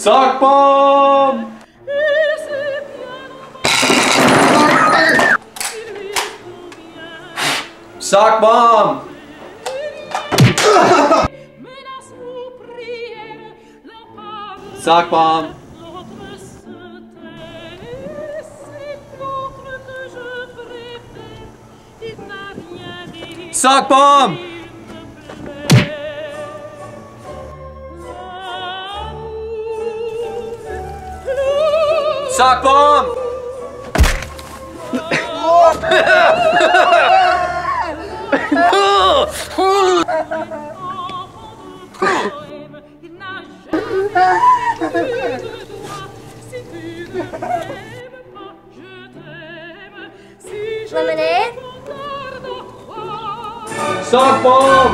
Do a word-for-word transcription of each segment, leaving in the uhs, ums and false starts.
Sock bomb! Sock bomb! Sock bomb! Sock bomb! Sock bomb! Lemonade? Sock bomb!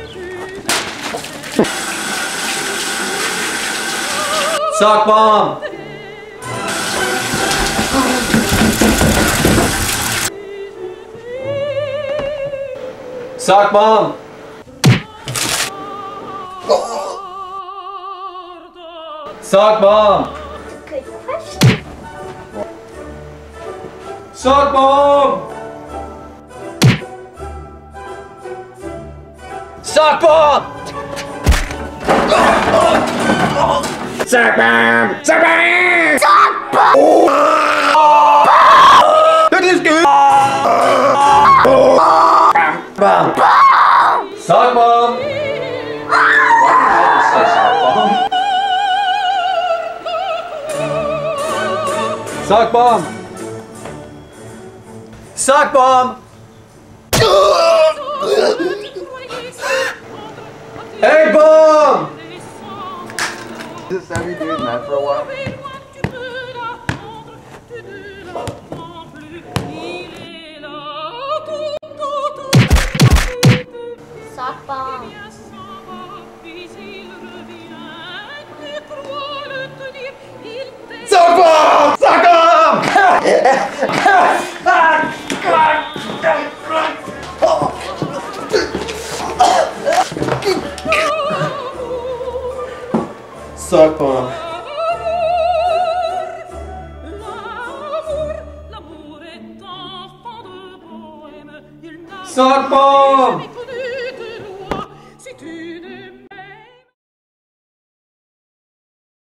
Sock bomb! Sock bomb! Sock bomb! Good question. Sock bomb! Sock bomb! Sock bomb! Sock bomb! Sock bomb! That is good! Bomb! Sock bomb! Why did you say sock bomb? Sock bomb! Sock bomb! Egg bomb! Just have you doing that for a while? Sock bomb. Sock bomb! Sock bomb! Sock bomb. Sock bomb!